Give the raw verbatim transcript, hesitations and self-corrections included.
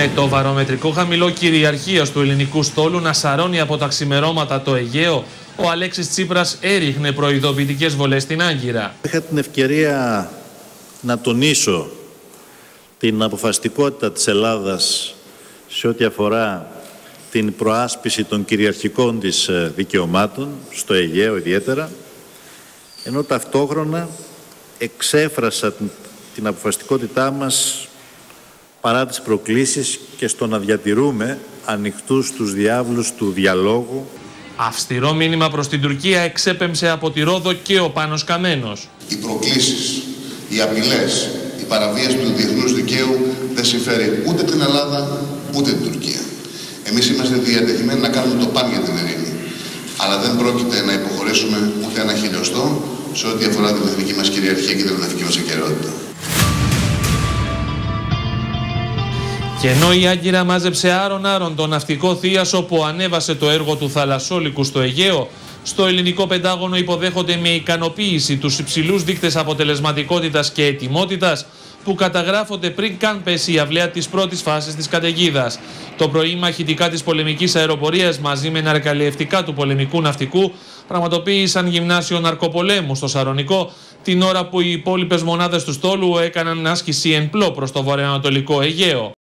Με το βαρομετρικό χαμηλό κυριαρχίας του ελληνικού στόλου να σαρώνει από τα ξημερώματα το Αιγαίο, ο Αλέξης Τσίπρας έριχνε προειδοποιητικές βολές στην Άγκυρα. Είχα την ευκαιρία να τονίσω την αποφασιστικότητα της Ελλάδας σε ό,τι αφορά την προάσπιση των κυριαρχικών της δικαιωμάτων, στο Αιγαίο ιδιαίτερα, ενώ ταυτόχρονα εξέφρασα την αποφασιστικότητά μας παρά τις προκλήσεις και στο να διατηρούμε ανοιχτούς τους διάβλους του διαλόγου. Αυστηρό μήνυμα προς την Τουρκία εξέπεμψε από τη Ρόδο και ο Πάνος Καμένος. Οι προκλήσεις, οι απειλές, η παραβίαση του διεθνούς δικαίου δεν συμφέρει ούτε την Ελλάδα ούτε την Τουρκία. Εμείς είμαστε διατεθειμένοι να κάνουμε το παν για την ειρήνη, αλλά δεν πρόκειται να υποχωρήσουμε ούτε ένα χιλιοστό σε ό,τι αφορά την εθνική μας κυριαρχία και την εθνική μας ακεραιότητα. Και ενώ η Άγκυρα μάζεψε άρον-άρον το ναυτικό θίασο που ανέβασε το έργο του θαλασσόλικου στο Αιγαίο, στο ελληνικό Πεντάγωνο υποδέχονται με ικανοποίηση τους υψηλούς δείκτες αποτελεσματικότητας και ετοιμότητας που καταγράφονται πριν καν πέσει η αυλαία της πρώτης φάσης της καταιγίδας. Το πρωί μαχητικά της πολεμικής αεροπορίας μαζί με ναρκαλιευτικά του πολεμικού ναυτικού πραγματοποίησαν γυμνάσιο ναρκοπολέμου στο Σαρονικό, την ώρα που οι υπόλοιπες μονάδες του στόλου έκαναν άσκηση εν πλώ προς το βορειοανατολικό Αιγαίο.